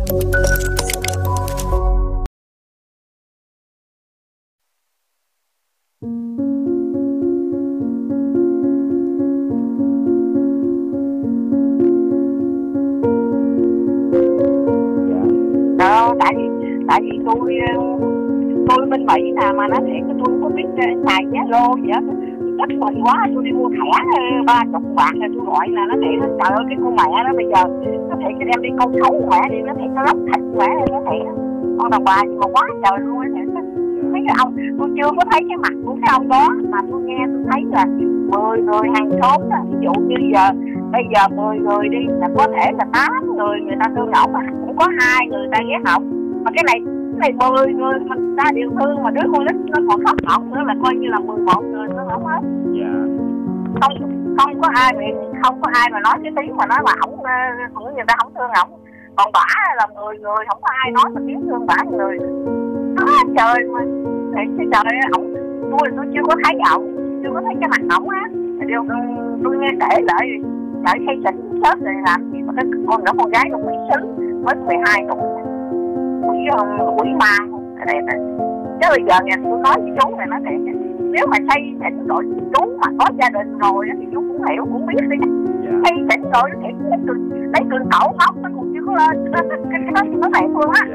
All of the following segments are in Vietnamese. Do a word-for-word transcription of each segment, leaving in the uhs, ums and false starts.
Ờ, tại vì tại vì tôi tôi bên Mỹ nè, mà nói thiệt tôi không có biết xài Zalo gì hết, ít mình quá. Tôi đi mua thẻ ba chục bạc rồi tôi gọi là nó thiệt, trời ơi cái cô mẹ đó bây giờ nó thiệt cái đem đi câu xấu mẹ đi, nó thiệt nó lóc thịt mẹ đi, nó thiệt con đàn bà gì mà quá trời luôn á. Mấy cái ông tôi chưa có thấy cái mặt của cái ông đó, mà tôi nghe tôi thấy là mười người hàng xóm đó, ví dụ như giờ bây giờ mười người đi là có thể là tám người người ta thương ổng, mà cũng có hai người ta ghét ổng, mà cái này cái này mười người mình ta đều thương, mà đứa con nít nó còn khóc ổng nữa là coi như là mười một người thương ổng hết. Dạ. Không không có ai không có ai mà nói cái tiếng mà nói mà ổng cũng người ta không thương ổng, còn bả là mười người không có ai nói mà tiếng thương bả người. Đó, trời mà thì cái trời ổng tôi tôi chưa có thấy ổng, chưa có thấy cái mặt ổng á. Điều tôi nghe kể lại lại xây xịn chết rồi làm gì mà cái con nhỏ con gái nó quỷ sứ mới mười hai tuổi, quỷ quỷ ma cái này này. Chứ bây giờ nghe tôi nói với chú này nó thiệt, nếu mà xây xịn rồi chú mà có gia đình rồi thì chú cũng hiểu cũng biết đi. Xây xịn rồi thiệt lấy từng lấy từng tổ ngốc nó cũng chưa có lên cái cái đó nó thiệt luôn á.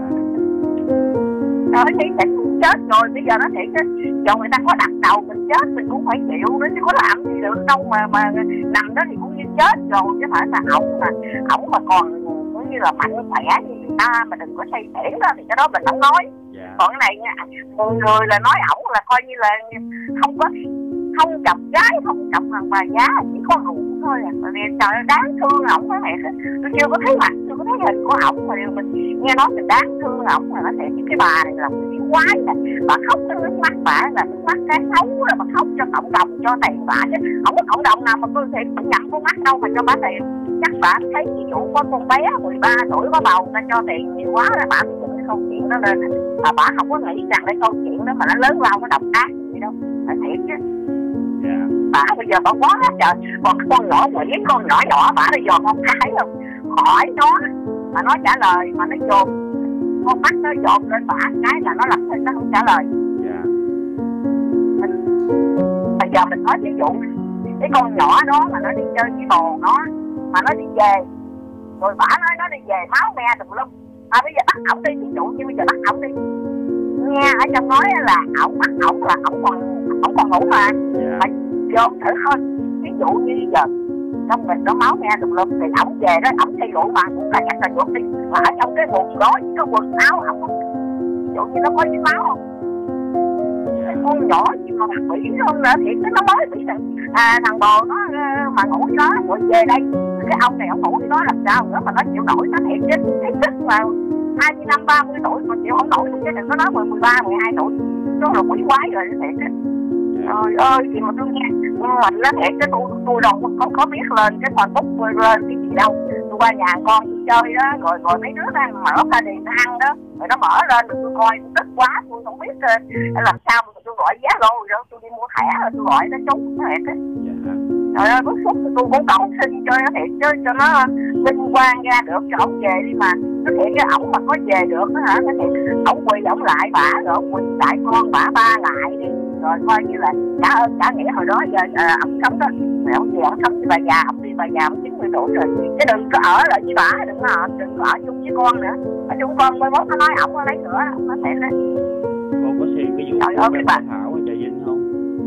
Rồi xây xịn cũng chết rồi, bây giờ nó thiệt á, giờ người ta có đặt đầu mình chết mình cũng phải chịu nữa chứ có làm gì được đâu, mà mà nằm đó thì cũng như chết rồi, chứ phải là ổng mà ổng mà còn cũng như là mạnh khỏe như người ta mà đừng có xây xịn đó thì cái đó mình không nói. Yeah. Còn cái này nha, một người là nói ổng là coi như là không có không chọc gái không chọc thằng bà giá, chỉ có rượu thôi à. Mà trời ơi đáng thương ổng đó mẹ, tôi chưa có thấy mặt, chưa có thấy hình của ổng mà điều mình nghe nói mình đáng thương ổng mà nó thiệt cái bà này là một cái quái nè, bà khóc cái nước mắt bà là nước mắt cái xấu là bà khóc cho cộng đồng cho tiền bà, chứ không có cộng đồng nào mà tôi thiệt cũng nhận con mắt đâu mà cho bà tiền. Chắc bà thấy ví dụ có con bé mười ba tuổi có bầu ta cho tiền nhiều quá là bà mới dựng cái câu chuyện đó lên, mà bà không có nghĩ rằng cái câu chuyện đó mà nó lớn lao nó độc ác gì đâu, là thiệt chứ. Yeah. Bà bây giờ bà quá trời, còn con nhỏ quỷ con nhỏ nhỏ bà bây giờ không thấy không, hỏi nó mà nó trả lời mà nó dồn con mắt nó dồn lên bà cái là nó lập thinh nó không trả lời. Yeah. Mình bây giờ mình nói ví dụ cái con nhỏ đó mà nó đi chơi với bồ nó mà nó đi về rồi bà nói nó đi về máu me tùm lum, à bây giờ bắt ổng đi, ví dụ như bây giờ bắt ổng đi nghe ở trong nói là ổng bắt ổng là ổng còn ổng còn ngủ mà. Yeah. Mà vô thử thôi, ví dụ như giờ trong mình nó máu me tùm lum thì ổng về đó ổng thay đổi mà cũng là chắc là ruột đi, mà ở trong cái bụng đó cái quần áo ổng ví dụ như nó có dính máu không. Yeah. Con nhỏ nhưng mà bị không nữa thì nó mới bị thằng à, thằng bồ nó mà ngủ với nó rồi về đây cái ông này ông ngủ với nó làm sao nữa mà nó chịu nổi, nó thiệt chứ thấy tức mà hai mươi năm ba mươi tuổi mà chịu không nổi chứ đừng có nói mười mười ba mười hai tuổi nó là quỷ quái rồi nó thiệt chứ. Trời ơi thì mà tôi nghe mình nó thiệt chứ tôi tôi đâu không có biết lên cái Facebook lên cái gì đâu, tôi qua nhà con tôi chơi đó rồi rồi mấy đứa đang mở ca đi nó ăn đó rồi nó mở lên rồi tôi coi tức quá tôi không biết làm sao mà tôi gọi giá lô rồi tôi đi mua thẻ rồi tôi gọi nó trúng nó thiệt á. Trời ơi bức xúc tôi cũng cầu xin cho nó thiệt chứ cho nó vinh quang ra được cho ổng về đi, mà nó thiệt cái ổng mà có về được đó hả, nó thiệt ổng quỳ ổng lại bả rồi ổng quỳ lại con bả ba lại đi rồi coi như là trả ơn trả nghĩa hồi đó giờ à, ổng sống đó rồi ổng về ổng sống với bà già, ổng đi bà già ổng chín mươi tuổi rồi chứ đừng có ở lại với bả, đừng có đừng có ở chung với con nữa, ở chung con mới mốt nó nói ổng lấy nữa ổng nói thiệt đó. Con có xem cái vụ trời ơi cái bà Thảo ở Trà Vinh không?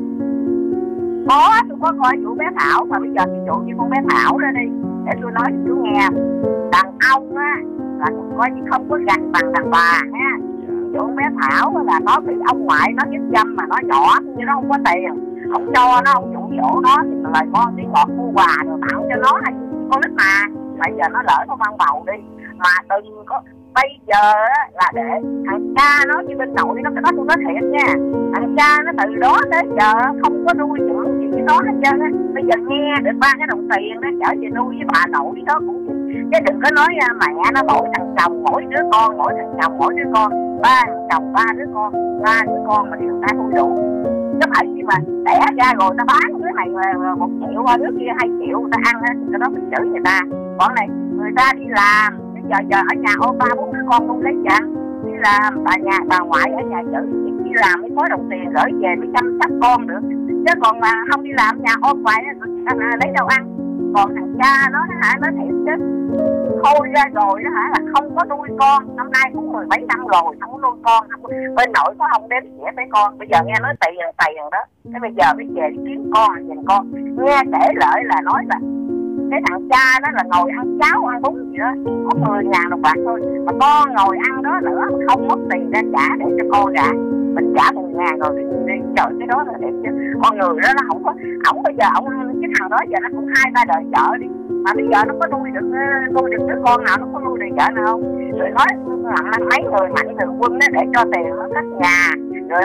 Có, tôi có coi vụ bé Thảo, mà bây giờ ví dụ như con bé Thảo đó đi để tôi nói cho chú nghe, đàn ông á là coi như không có gành bằng đàn bà ha. Ví dụ con bé Thảo là nó bị ông ngoại nó hiếp dâm mà nó nhỏ nhưng nó không có tiền, không cho nó, không dụ dỗ nó thì lời con tiếng ngọt mua quà rồi tặng cho nó hay con nít mà. Bây giờ nó lỡ nó mang bầu đi mà đừng có bây giờ á, là để thằng cha nó như bên nội nó, cái đó tôi nói thiệt nha, thằng cha nó từ đó tới giờ không có nuôi dưỡng gì với nó hết trơn á. Bây giờ nghe được ba cái đồng tiền nó trở về nuôi với bà nội nó cũng chứ đừng có nói mẹ nó mỗi thằng chồng mỗi đứa con, mỗi thằng chồng mỗi đứa con, ba thằng chồng ba đứa con, ba đứa con mà đều ta nuôi đủ. Chứ phải gì mà đẻ ra rồi ta bán đứa này một triệu, đứa kia hai triệu ta ăn á, thì cái đó mình chửi người ta. Còn này người ta đi làm giờ giờ ở nhà ôm ba bốn đứa con luôn lấy chàng đi làm, bà nhà bà ngoại ở nhà chở đi làm mới có đồng tiền gửi về mới chăm sóc con được, chứ còn mà không đi làm nhà ôm hoài lấy đâu ăn. Còn thằng cha nó hả, nó thiệt chứ thôi ra rồi đó hả, là không có nuôi con, năm nay cũng mười mấy năm rồi không có nuôi con, không, bên nội có không đếm xỉa với con. Bây giờ nghe nói tiền tiền đó, cái bây giờ mới về đi kiếm con nhìn con. Nghe kể lại là nói là cái thằng cha đó là ngồi ăn cháo ăn bún gì đó có mười ngàn đồng bạc thôi, mà con ngồi ăn đó nữa không mất tiền ra trả để cho con trả, mình trả mười ngàn rồi đi trời, cái đó là đẹp chứ. Con người đó nó không có, ổng bây giờ ổng cái thằng đó giờ nó cũng hai ba đời vợ đi, mà bây giờ nó có nuôi được nuôi được đứa con nào, nó có nuôi được vợ nào không? Rồi nói mấy người mạnh thường quân đó để cho tiền nó cất nhà, rồi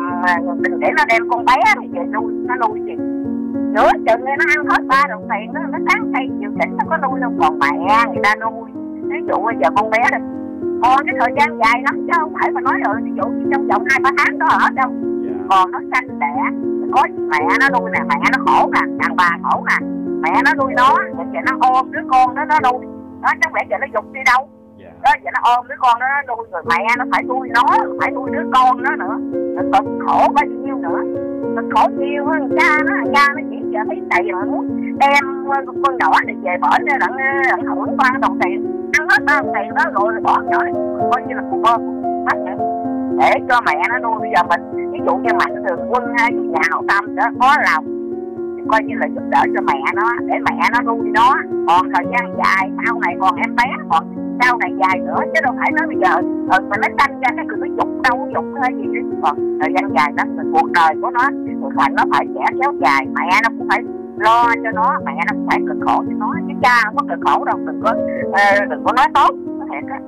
đừng để nó đem con bé này về nuôi, nó nuôi gì nữa chừng này nó ăn hết ba đồng tiền đó, nó sáng thay chiều chỉnh nó có nuôi đâu, còn mẹ người ta nuôi. Ví dụ bây giờ con bé này còn cái thời gian dài lắm chứ không phải mà nói rồi ví dụ như trong vòng hai ba tháng đó ở đâu, còn nó sanh đẻ có mẹ nó nuôi nè, mẹ nó khổ nè, đàn bà khổ nè, mẹ nó nuôi nó, vậy nó ôm đứa con đó nó nuôi đó, chẳng lẽ giờ nó giục đi đâu đó, vậy nó ôm đứa con đó nó nuôi, rồi mẹ nó phải nuôi nó, phải nuôi đứa con đó nữa, rồi cực khổ bao nhiêu nữa, cực khổ nhiều hơn cha nó. Cha nó chỉ giờ thấy tiền mà muốn đem con nhỏ này về bỏ ra đặng đặng hưởng ba đồng tiền, ăn hết ba đồng tiền đó rồi bỏ nhỏ này coi như là con bắt nữa để cho mẹ nó nuôi. Bây giờ mình ví dụ như mạnh thường quân hay nhà hậu tâm đó có lòng thì coi như là giúp đỡ cho mẹ nó để mẹ nó nuôi nó, còn thời gian dài sau này còn em bé, còn sau này dài nữa, chứ đâu phải nói bây giờ ừ, mình nó sanh ra cái cứ nó dục đâu dục hay gì chứ. Còn thời gian dài đó là cuộc đời của nó, rồi thành nó phải sẽ kéo dài, mẹ nó cũng phải lo cho nó, mẹ nó cũng phải cực khổ cho nó, chứ cha không có cực khổ đâu, đừng có uh, đừng có nói tốt, có thiệt á.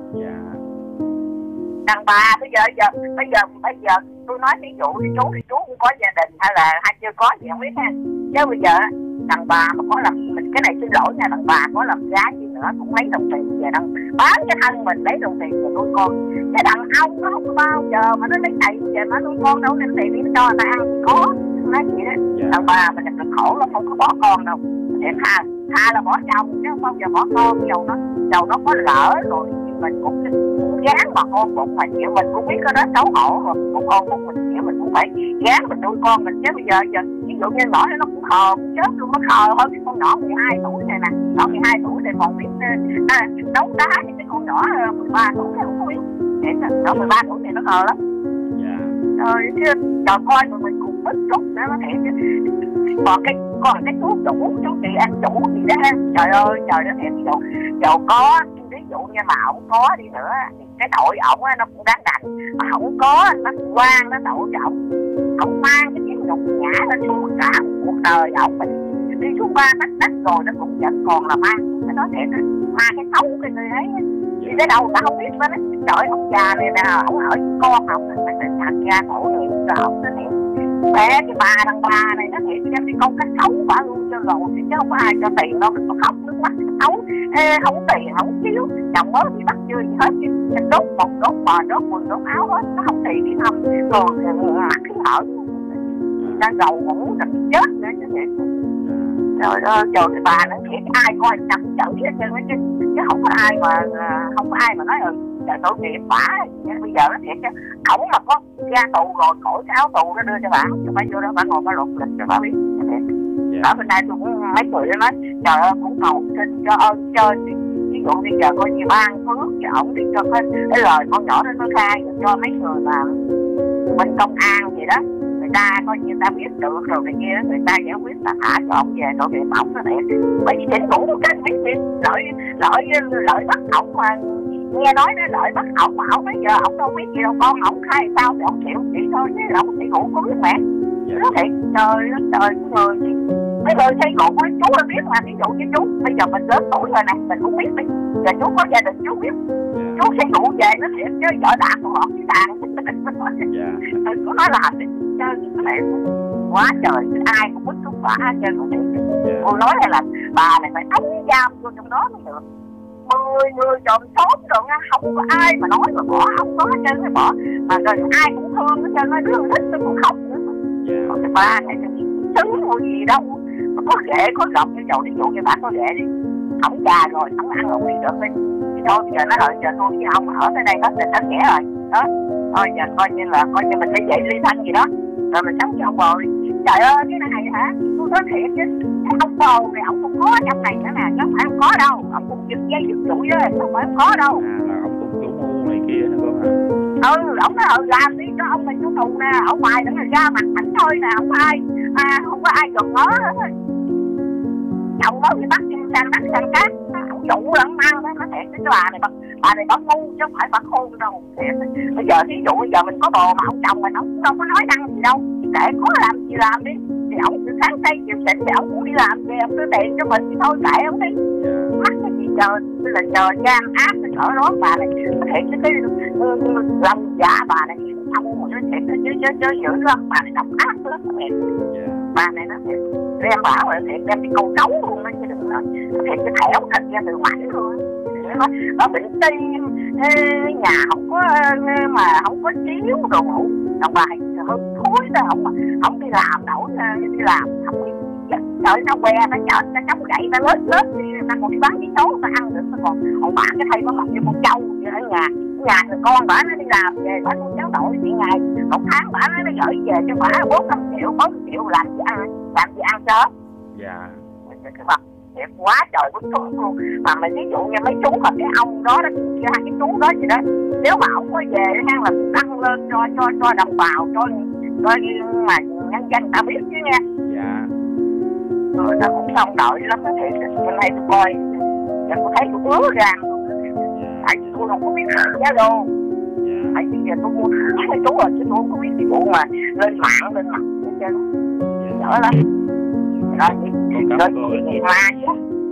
Đàn bà bây giờ giờ bây giờ bây giờ tôi nói ví dụ thì chú thì chú cũng có gia đình hay là hay chưa có gì không biết ha, chứ bây giờ đàn bà mà có làm mình cái này xin lỗi nha, đàn bà có làm gái gì nữa cũng lấy đồng tiền về đăng bán cái thân mình lấy đồng tiền về nuôi con, cái đàn ông nó không có bao giờ mà nó lấy tiền về nó nuôi con đâu, nên tiền đi cho người ta ăn có nói gì đó. Đàn bà mình cực khổ lắm, không có bỏ con đâu, để tha tha là bỏ chồng chứ không bao giờ bỏ con. Dầu nó dầu nó có lỡ rồi mình cũng gán mà ôm bụng, mà chịu mình cũng biết cái đó xấu hổ rồi cũng ôm bụng mình chịu, mình cũng phải gán mình nuôi con mình chứ. Bây giờ giờ ví dụ như nhỏ nó cũng khờ chết luôn, nó khờ hơn cái con nhỏ mười hai tuổi này nè, nhỏ mười hai tuổi này còn biết à, đấu đá thì cái con nhỏ mười ba tuổi này không có biết, để nhỏ mười ba tuổi này nó khờ lắm. Rồi chứ trời coi rồi mình cũng bức xúc nữa, nó thiệt chứ. Còn cái còn cái thuốc đủ chú chị ăn đủ gì đó ha, trời ơi trời đó thiệt. Dầu dầu có ví dụ như mà ổng có đi nữa cái tội ổng nó cũng đáng đành, mà không có nó quan nó tội cho ổng, ổng mang cái chuyện nhục nhã lên suốt cả cuộc đời ổng, mình đi xuống ba tách đất rồi nó cũng vẫn còn là mang cái đó thiệt, mang cái xấu cái người ấy đi tới đâu ta không biết nó nói trời ông già này nè ổng ở với con ổng phải thành ra khổ người cho ổng nó thiệt. Mẹ cái bà thằng bà này nó thiệt đem đi con cái xấu bà luôn cho rồi chứ không có ai cho tiền đâu, đừng có khóc nước mắt xấu. Ê, không tiền không chiếu chồng mới bị bắt chưa gì hết, cái đốt một đốt bò đốt quần đốt áo hết, nó không tiền đi thăm rồi mặt cái hở ra gầu ngủ rồi chết nữa chứ thiệt. Rồi đó trời cái bà nó thiệt ai coi chăm chở hết trơn chứ chứ không có ai mà không có ai mà nói ừ trời tội nghiệp bả. Bây giờ nó thiệt chứ ổng mà có ra tù rồi khỏi cái áo tù nó đưa cho bả, cho bả vô đó bả ngồi bả lột lịch cho bả biết. Ở bên đây tôi cũng mấy người nó nói trời ơi cũng cầu xin cho ơn chơi, ví dụ bây giờ coi như ban phước cho ổng đi cho cái, cái lời con nhỏ đó nó khai cho mấy người mà bên công an gì đó, người ta coi như ta biết được rồi này kia đó, người ta giải quyết là thả cho ổng về tội nghiệp ổng nó thiệt. Bởi vì chính đủ cái biết biết lợi lợi lợi bắt ổng mà nghe nói nó lợi bắt ổng mà ổng bây giờ ổng đâu biết gì đâu, con ổng khai sao thì ổng chịu chỉ thôi chứ ổng thì ngủ có biết mẹ nó thiệt. Trời đất trời người gì mấy người xây cổ của chú đã biết mà, ví dụ như chú bây giờ mình lớn tuổi rồi này mình cũng biết đi, giờ chú có gia đình chú biết chú xây đủ về nó thiệt chứ vợ đã còn lọt cái đàn đừng có nói làm đi chơi cái này quá trời, ai cũng biết xúc phả chơi của thiệt. Cô nói này là bà này phải ống giam vô trong đó mới được, mười người trộm tốt rồi nha, không có ai mà nói mà bỏ, không có hết trơn phải bỏ, mà rồi ai cũng thương hết trơn, nói đứa thích tôi cũng không nữa. Còn cái bà này xứng mua gì đâu mà có ghệ có gọc như dầu, ví dụ như bà có ghệ đi ổng già rồi ổng ăn ổng đi được đi, thôi bây giờ nó ở giờ tôi với ông ở tới đây hết tình hết nghĩa rồi đó, thôi giờ coi như là coi như mình phải dậy ly thân gì đó rồi mình sống cho ông bồ đi. Trời ơi cái này hả, tôi nói thiệt chứ ông bồ này ông không có trong này nữa nè, chứ không phải không có đâu, ông cũng giật dây giật dụi đó, không phải không có đâu. À là ông cũng chủ mưu này kia nữa có hả? Ừ, ông nói ừ làm đi cho ông mình chú tù nè, ông bài đó là ra mặt ảnh thôi nè, không có ai à, không có ai gần nó hết. Chồng đó thì bắt sang bắt sang cát, ông dụ lẫn ăn đó, nó thiệt cái bà này bà, bà này bà ngu chứ không phải bà khôn đâu. Thiệt. Bây giờ thí dụ bây giờ mình có bồ mà ông chồng mình ông cũng đâu có nói năng gì đâu, kệ có làm gì làm đi, thì ông cứ sáng tay chiều xịn thì ông cũng đi làm về ông đưa tiền cho mình thì thôi kệ ông đi. Mắc cái gì chờ tôi là chờ gian áp cái cỡ đó bà này, có thể cái cái lòng dạ bà này ông một cái thiệt chứ chứ chứ dữ lắm, bà này độc ác lắm thiệt. Bà này nó thiệt đem bảo là thiệt đem đi câu cấu luôn đó chứ đừng nói thiệt cái thẻo thật ra từ mảnh luôn. Nó, nó bệnh tim, nhà không có mà không có chiếu đồ ngủ, đồng bài hơi thối đó, không không đi làm nổi, đi làm không đi trời nó que nó chở nó chống gậy nó lết lết đi, nó còn đi bán cái số nó ăn được, nó còn còn bả cái thầy nó mặc như con trâu vậy ở nhà nhà người con bả nó đi làm về bả nuôi cháu nội chị ngày một tháng bả nó nó gửi về cho bả bốn năm triệu bốn triệu làm gì ăn làm gì ăn sớm. Dạ cái mặt đẹp quá trời bức xúc luôn. Mà mày ví dụ như mấy chú mà cái ông đó đó hai cái chú đó gì đó, nếu mà ông có về hay là đăng lên cho cho cho đồng bào cho cho mà nhân dân ta biết chứ nha. Dạ rồi ta cũng không đợi lắm đó thiệt. Bên đây tôi coi giờ tôi thấy tôi ứa ra tại vì tôi không có biết giá đô, tại vì giờ tôi mua mấy chú rồi chứ tôi không có biết cái vụ mà lên mạng lên mặt hết trơn đỡ lắm. Rồi rồi chị Nguyệt Hoa chứ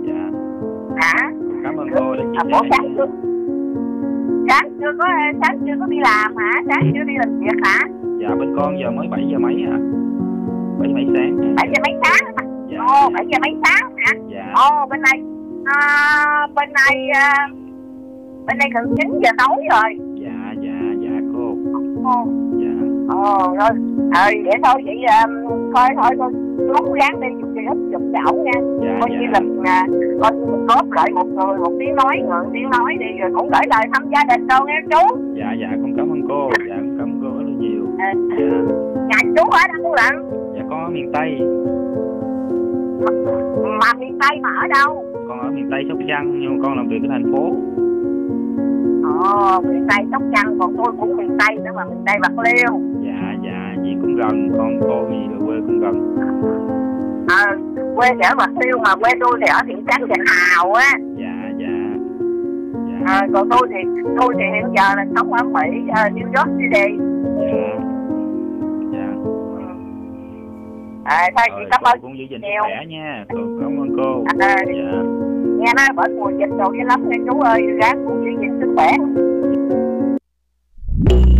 hả? Cảm ơn cô đã chia sẻ. Sáng chưa sáng chưa có sáng chưa có đi làm hả? Sáng chưa đi làm việc hả? Dạ bên con giờ mới bảy giờ mấy hả? Bảy mấy sáng. Bảy giờ mấy sáng hả? Dạ. Ồ bảy giờ mấy sáng hả? Dạ. Ồ bên này à, bên này à, bên đây gần chín giờ tối rồi. Dạ dạ dạ cô. Ồ. Dạ. Ồ rồi. Ờ vậy thôi vậy um, thôi thôi thôi cố gắng đi chụp cái chụp cho ổng nha. Dạ, coi dạ. như là uh, coi như mình góp lại một người một tiếng nói người tiếng nói đi rồi cũng gửi lời thăm gia đình đâu nghe chú. Dạ dạ con cảm ơn cô. Dạ con cảm ơn cô rất là nhiều. À, dạ. Nhà chú ở đâu lận? Dạ con ở miền Tây. Mà, mà miền Tây mà ở đâu? Con ở miền Tây Sóc Trăng nhưng mà con làm việc ở thành phố. Ồ miền Tây Sóc Trăng, còn tôi cũng miền Tây nữa mà miền Tây Bạc Liêu. Dạ dạ vậy cũng gần, con cô gì là quê cũng gần. À, quê thì ở Bạc Liêu mà quê tôi thì ở thị trấn Vạn Hào á. Dạ dạ. Dạ. À, còn tôi thì tôi thì hiện giờ là sống ở Mỹ, uh, New York City. Dạ. Dạ. À, thôi chị cảm ơn cũng giữ gìn sức khỏe nha. Cô cảm ơn cô. À, dạ. Nghe nói bởi mùa dịch đồ với lắm nên chú ơi, ráng cũng giữ gìn sức khỏe.